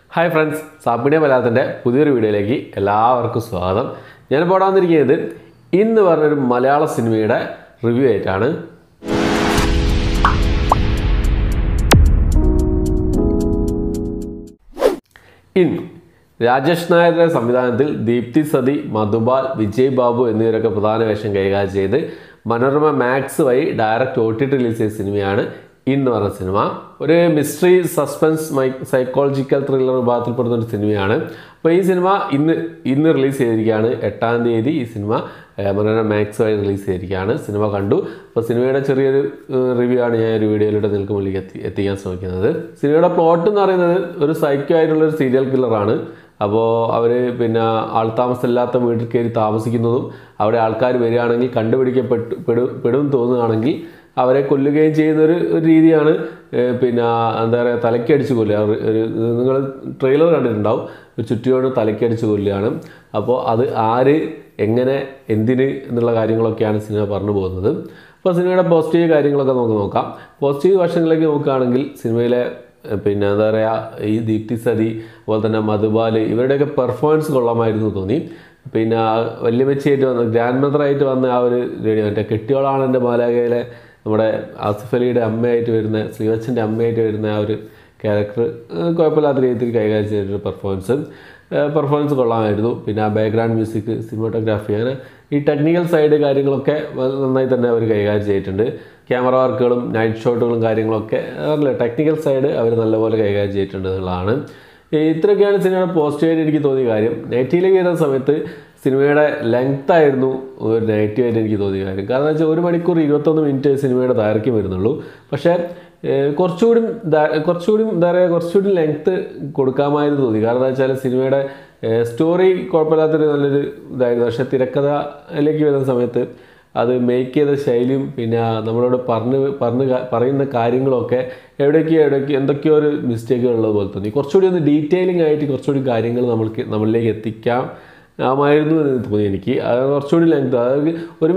Hi friends, Sapine Malayalaminte പുതിയൊരു വീഡിയോയിലേക്ക് എല്ലാവർക്കും സ്വാഗതം. ഞാൻ ഇപ്പോൾ വന്നിരിക്കുന്നത് ഇന്ന് പറഞ്ഞൊരു മലയാള സിനിമയുടെ റിവ്യൂ ആയിട്ടാണ്. രാജേഷ് നായരുടെ സംവിധാനത്തിൽ ദീപ്തി സതി, മധുപാൽ, വിജയ് ബാബു എന്നിവരൊക്കെ പ്രധാന വേഷം കൈകാര്യം ചെയ്ത് മനോരമ മാക്സ് വഴി ഡയറക്റ്റ് OTT റിലീസ് ചെയ്ത സിനിമയാണ് ഇന്ന് പറഞ്ഞ സിനിമ. ഒരു മിസ്റ്ററി സസ്പെൻസ് സൈക്കോളജിക്കൽ ത്രില്ലർ വിഭാഗത്തിൽപ്പെടുന്ന ഒരു സിനിമയാണ്. അപ്പോൾ ഈ സിനിമ ഇന്ന് റിലീസ് ചെയ്തിരിക്കുകയാണ്. 8-ാം തീയതി ഈ സിനിമ മനോരമ മാക്സ് വഴി റിലീസ് ചെയ്തിരിക്കുകയാണ്. സിനിമ കണ്ടു. അപ്പോൾ സിനിമയുടെ ചെറിയൊരു റിവ്യൂ ആണ് ഞാൻ ഒരു വീഡിയോയിലൂടെ നിങ്ങൾക്ക് മുന്നിൽ എത്തിക്കാൻ ശ്രമിക്കുന്നത്. സിനിമയുടെ പ്ലോട്ട് എന്ന് പറയുന്നത് ഒരു സൈക്കോ ആയിട്ടുള്ളൊരു സീരിയൽ കില്ലറാണ്. അപ്പോൾ അവർ ആൾതാമസമില്ലാത്ത വീട്ടിൽ കയറി താമസിക്കുന്നതും അവിടെ ആൾക്കാർ വരികയാണെങ്കിൽ കണ്ടുപിടിക്കപ്പെടും തോന്നുകയാണെങ്കിൽ അവരെ കൊല്ലുകയും ചെയ്യുന്നൊരു രീതിയാണ്. എന്താ പറയുക, തലയ്ക്കടിച്ച് കൊല്ലുക. നിങ്ങൾ ട്രെയിലർ കണ്ടിട്ടുണ്ടാവും. ഒരു ചുറ്റിയോട് തലയ്ക്കടിച്ച് കൊല്ലുകയാണ്. അപ്പോൾ അത് ആര്, എങ്ങനെ, എന്തിന് എന്നുള്ള കാര്യങ്ങളൊക്കെയാണ് സിനിമ പറഞ്ഞു പോകുന്നത്. അപ്പോൾ സിനിമയുടെ പോസിറ്റീവ് കാര്യങ്ങളൊക്കെ നമുക്ക് നോക്കാം. പോസിറ്റീവ് വശങ്ങളിലേക്ക് നോക്കുകയാണെങ്കിൽ സിനിമയിലെ എന്താ പറയുക, ഈ ദീപ്തി സതി അതുപോലെ തന്നെ മധുപാൽ ഇവരുടെയൊക്കെ പെർഫോമൻസ് കൊള്ളാമായിരുന്നു തോന്നി. വല്യമ്മച്ചിയായിട്ട് വന്ന ഗ്രാൻഡ് മദറായിട്ട് വന്ന ആ ഒരു മറ്റേ കെട്ടിയോളാണ് എൻ്റെ മാലാഖയിലെ നമ്മുടെ ആസിഫ് അലിയുടെ അമ്മയായിട്ട് വരുന്ന, ശ്രീവച്ചൻ്റെ അമ്മയായിട്ട് വരുന്ന ആ ഒരു ക്യാരക്ടർ കുഴപ്പമില്ലാത്ത രീതിയിൽ കൈകാര്യം ചെയ്തിട്ടൊരു പെർഫോമൻസ് കൊള്ളാമായിരുന്നു. ബാക്ക്ഗ്രൗണ്ട് മ്യൂസിക്, സിനിമാറ്റോഗ്രാഫി, അങ്ങനെ ഈ ടെക്നിക്കൽ സൈഡ് കാര്യങ്ങളൊക്കെ നന്നായി തന്നെ അവർ കൈകാര്യം ചെയ്തിട്ടുണ്ട്. ക്യാമറ വർക്കുകളും നൈറ്റ് ഷോട്ടുകളും കാര്യങ്ങളൊക്കെ ടെക്നിക്കൽ സൈഡ് അവർ നല്ലപോലെ കൈകാര്യം ചെയ്തിട്ടുണ്ട് എന്നുള്ളതാണ്. ഇത്രയൊക്കെയാണ് സിനിമയുടെ പോസിറ്റീവായിട്ട് എനിക്ക് തോന്നിയ കാര്യം. നെഗറ്റീവിലേക്ക് വരുന്ന സമയത്ത് സിനിമയുടെ ലെങ്ത് ആയിരുന്നു ഒരു നെഗറ്റീവായിട്ട് എനിക്ക് തോന്നിയ കാര്യം. കാരണം വെച്ചാൽ 1 മണിക്കൂർ 21 മിനിറ്റ് സിനിമയുടെ ദൈർഘ്യം വരുന്നുള്ളൂ. പക്ഷേ കുറച്ചുകൂടി എന്താ പറയുക, കുറച്ചുകൂടി ലെങ്ത്ത് കൊടുക്കാമായിരുന്നു തോന്നി. കാരണം എന്താ വെച്ചാൽ സിനിമയുടെ സ്റ്റോറി കുഴപ്പമില്ലാത്തൊരു നല്ലൊരു ഇതായിരുന്നു. പക്ഷേ തിരക്കഥയിലേക്ക് വരുന്ന സമയത്ത് അത് മേക്ക് ചെയ്ത ശൈലിയും നമ്മളോട് പറയുന്ന കാര്യങ്ങളൊക്കെ എവിടേക്കോ എന്തൊക്കെയോ ഒരു മിസ്റ്റേക്കുകൾ ഉള്ളത് പോലെ തോന്നി. കുറച്ചുകൂടി ഒന്ന് ഡീറ്റെയിലിംഗ് ആയിട്ട് കുറച്ചുകൂടി കാര്യങ്ങൾ നമ്മളിലേക്ക് എത്തിക്കാമായിരുന്നു എന്ന് തോന്നി എനിക്ക്. അത് കുറച്ചുകൂടി ലെങ്ത്, അതായത്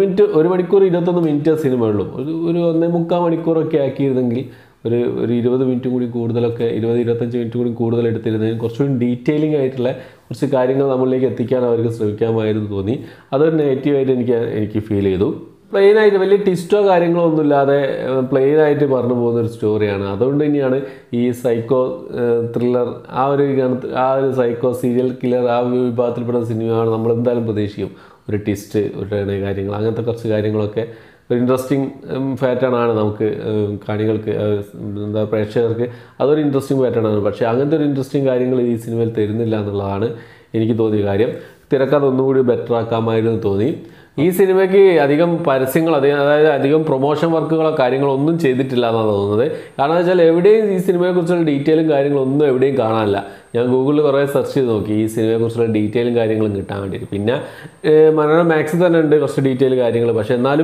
1 മണിക്കൂർ 21 മിനിറ്റ് സിനിമ ഉള്ളൂ. ഒരു 1.25 മണിക്കൂറൊക്കെ ആക്കിയിരുന്നെങ്കിൽ ഒരു 20 മിനിറ്റ് കൂടി കൂടുതലൊക്കെ, 20-25 മിനിറ്റ് കൂടി കൂടുതൽ എടുത്തിരുന്നതിന് കുറച്ചുകൂടി ഡീറ്റെയിലിംഗ് ആയിട്ടുള്ള കുറച്ച് കാര്യങ്ങൾ നമ്മളിലേക്ക് എത്തിക്കാൻ അവർക്ക് ശ്രമിക്കാമായിരുന്നു തോന്നി. അതൊരു നെഗറ്റീവായിട്ട് എനിക്ക് ഫീൽ ചെയ്തു. പ്ലെയിനായിട്ട് വലിയ ട്വിസ്റ്റോ കാര്യങ്ങളോ ഒന്നുമില്ലാതെ പ്ലെയിനായിട്ട് പറഞ്ഞു പോകുന്നൊരു സ്റ്റോറിയാണ്. അതുകൊണ്ട് തന്നെയാണ് ഈ സൈക്കോ ത്രില്ലർ ആ ഒരു സൈക്കോ സീരിയൽ കില്ലർ ആ വിഭാഗത്തിൽപ്പെടുന്ന സിനിമയാണ് നമ്മൾ എന്തായാലും പ്രതീക്ഷിക്കും. ഒരു ട്വിസ്റ്റ്, ഒരു കാര്യങ്ങൾ, അങ്ങനത്തെ കുറച്ച് കാര്യങ്ങളൊക്കെ ഒരു ഇൻട്രസ്റ്റിംഗ് പാറ്റേണാണ് നമുക്ക് കാണികൾക്ക്, പ്രേക്ഷകർക്ക് അതൊരു ഇൻട്രസ്റ്റിംഗ് പാറ്റേണാണ്. പക്ഷേ അങ്ങനത്തെ ഒരു ഇൻട്രസ്റ്റിംഗ് കാര്യങ്ങൾ ഈ സിനിമയിൽ തരുന്നില്ല എന്നുള്ളതാണ് എനിക്ക് തോന്നിയ കാര്യം. തിരക്കഥ ഒന്നുകൂടി ബെറ്റർ ആക്കാമായിരുന്നു തോന്നി. ഈ സിനിമയ്ക്ക് അധികം പരസ്യങ്ങൾ, അതായത് അധികം പ്രൊമോഷൻ വർക്കുകളോ കാര്യങ്ങളോ ഒന്നും ചെയ്തിട്ടില്ല എന്നാണ് തോന്നുന്നത്. കാരണം വെച്ചാൽ എവിടെയും ഈ സിനിമയെക്കുറിച്ചുള്ള ഡീറ്റെയിലും കാര്യങ്ങളൊന്നും എവിടെയും കാണാനില്ല. ഞാൻ ഗൂഗിളിൽ കുറേ സെർച്ച് ചെയ്ത് നോക്കി ഈ സിനിമയെക്കുറിച്ചുള്ള ഡീറ്റെയിലും കാര്യങ്ങളും കിട്ടാൻ വേണ്ടിയിട്ട്. മനോരമ മാക്സിൽ തന്നെ ഉണ്ട് കുറച്ച് ഡീറ്റെയിൽ കാര്യങ്ങൾ. പക്ഷേ എന്നാലും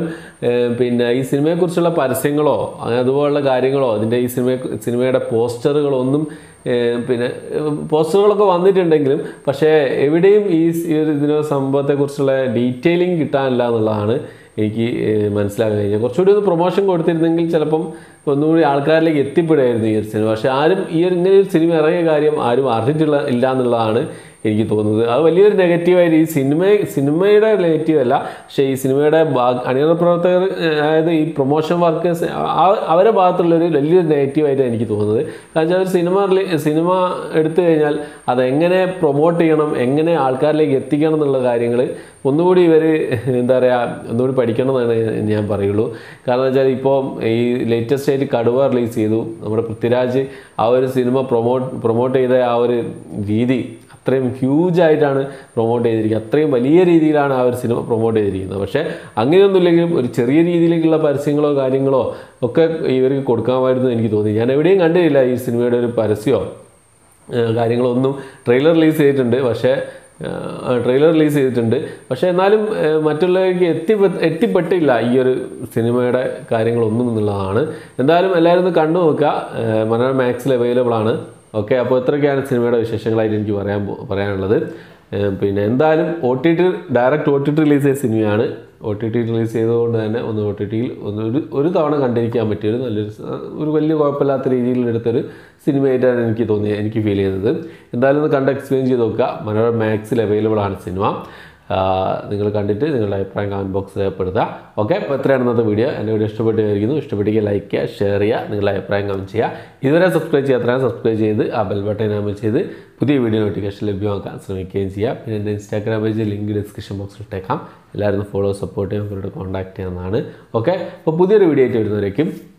ഈ സിനിമയെക്കുറിച്ചുള്ള പരസ്യങ്ങളോ അതുപോലുള്ള കാര്യങ്ങളോ അതിൻ്റെ ഈ സിനിമയുടെ പോസ്റ്ററുകളോ ഒന്നും പോസ്റ്ററുകളൊക്കെ വന്നിട്ടുണ്ടെങ്കിലും പക്ഷേ എവിടെയും ഇതിനെ സംഭവത്തെക്കുറിച്ചുള്ള ഡീറ്റെയിലിംഗ് കിട്ടാനില്ല എന്നുള്ളതാണ് എനിക്ക് മനസ്സിലാക്കാൻ കഴിഞ്ഞത്. കുറച്ചുകൂടി ഒന്ന് പ്രൊമോഷൻ കൊടുത്തിരുന്നെങ്കിൽ ചിലപ്പം ഒന്നുകൂടി ആൾക്കാരിലേക്ക് എത്തിപ്പെടുമായിരുന്നു ഈ ഒരു സിനിമ. പക്ഷേ ആരും ഇങ്ങനെ ഒരു സിനിമ ഇറങ്ങിയ കാര്യം ആരും അറിഞ്ഞിട്ടില്ല എന്നുള്ളതാണ് എനിക്ക് തോന്നുന്നത്. അത് വലിയൊരു നെഗറ്റീവായിട്ട് ഈ സിനിമയുടെ നെഗറ്റീവ് അല്ല, പക്ഷേ ഈ സിനിമയുടെ അണിയറ പ്രവർത്തകർ, അതായത് ഈ പ്രൊമോഷൻ വർക്കേഴ്സ് അവരുടെ ഭാഗത്തുള്ളൊരു വലിയൊരു നെഗറ്റീവായിട്ട് എനിക്ക് തോന്നുന്നത്. കാരണം വെച്ചാൽ സിനിമ എടുത്തു കഴിഞ്ഞാൽ അതെങ്ങനെ പ്രൊമോട്ട് ചെയ്യണം, എങ്ങനെ ആൾക്കാരിലേക്ക് എത്തിക്കണം എന്നുള്ള കാര്യങ്ങൾ ഒന്നുകൂടി ഇവർ ഒന്നുകൂടി പഠിക്കണം എന്നാണ് ഞാൻ പറയുള്ളൂ. കാരണം വെച്ചാൽ ഇപ്പോൾ ഈ ലേറ്റസ്റ്റ് ആയിട്ട് കടുവ റിലീസ് ചെയ്തു. നമ്മുടെ പൃഥ്വിരാജ് ആ ഒരു സിനിമ പ്രൊമോട്ട് ചെയ്ത ആ ഒരു രീതി അത്രയും ഹ്യൂജായിട്ടാണ് പ്രൊമോട്ട് ചെയ്തിരിക്കുന്നത്. അത്രയും വലിയ രീതിയിലാണ് ആ ഒരു സിനിമ പ്രൊമോട്ട് ചെയ്തിരിക്കുന്നത്. പക്ഷേ അങ്ങനെയൊന്നുമില്ലെങ്കിലും ഒരു ചെറിയ രീതിയിലേക്കുള്ള പരസ്യങ്ങളോ കാര്യങ്ങളോ ഒക്കെ ഇവർക്ക് കൊടുക്കാമായിരുന്നു എനിക്ക് തോന്നി. ഞാൻ എവിടെയും കണ്ടിട്ടില്ല ഈ സിനിമയുടെ ഒരു പരസ്യമോ കാര്യങ്ങളോ ഒന്നും. ട്രെയിലർ റിലീസ് ചെയ്തിട്ടുണ്ട്, പക്ഷേ എന്നാലും മറ്റുള്ളവർക്ക് എത്തിപ്പെട്ടില്ല ഈ ഒരു സിനിമയുടെ കാര്യങ്ങളൊന്നും എന്നുള്ളതാണ്. എന്തായാലും എല്ലാവരും ഒന്ന് കണ്ടു നോക്കുക. മനോരമ മാക്സിൽ അവൈലബിൾ ആണ്. ഓക്കെ, അപ്പോൾ ഇത്രയൊക്കെയാണ് സിനിമയുടെ വിശേഷങ്ങളായിട്ട് എനിക്ക് പറയാനുള്ളത്. എന്തായാലും ഡയറക്റ്റ് OTT റിലീസ് ചെയ്ത സിനിമയാണ് OTT റിലീസ് ചെയ്തതുകൊണ്ട് തന്നെ ഒന്ന് OTT-യിൽ ഒരു തവണ കണ്ടിരിക്കാൻ പറ്റിയൊരു ഒരു വലിയ കുഴപ്പമില്ലാത്ത രീതിയിൽ എടുത്തൊരു സിനിമയായിട്ടാണ് എനിക്ക് ഫീൽ ചെയ്തത്. എന്തായാലും ഒന്ന് കണ്ട് എക്സ്പ്ലെയിൻ ചെയ്ത് നോക്കുക. മനോരമ മാക്സിൽ അവൈലബിൾ ആണ് സിനിമ. നിങ്ങൾ കണ്ടിട്ട് നിങ്ങളുടെ അഭിപ്രായം കമൻറ്റ് ബോക്സിൽ രേഖപ്പെടുത്തുക. ഓക്കെ, അപ്പോൾ എത്രയാണ് ഇന്നത്തെ വീഡിയോ. എൻ്റെ വീഡിയോ ഇഷ്ടപ്പെട്ടിരിക്കുന്നു. ഇഷ്ടപ്പെട്ടെങ്കിൽ ലൈക്ക് ചെയ്യുക, ഷെയർ ചെയ്യുക, നിങ്ങളുടെ അഭിപ്രായം കമൻറ്റ് ചെയ്യുക. ഇതുവരെ സബ്സ്ക്രൈബ് ചെയ്യാത്തവരാണ് സബ്സ്ക്രൈബ് ചെയ്ത് ആ ബെൽ ബട്ടൺ എനേബിൾ ചെയ്ത് പുതിയ വീഡിയോ നോട്ടിഫിക്കേഷൻ ലഭ്യമാക്കാൻ ശ്രമിക്കുകയും ചെയ്യുക. പിന്നെ എൻ്റെ ഇൻസ്റ്റാഗ്രാം പേജ് ലിങ്ക് ഡിസ്ക്രിപ്ഷൻ ബോക്സിൽ ഇട്ടേക്കാം. എല്ലാവരും ഫോളോ സപ്പോർട്ട് ചെയ്യാൻ അവരോട് കോൺടാക്ട് ചെയ്യാവുന്നതാണ്. ഓക്കെ, അപ്പോൾ പുതിയൊരു വീഡിയോ ആയിട്ട് വരുന്നവരേക്കും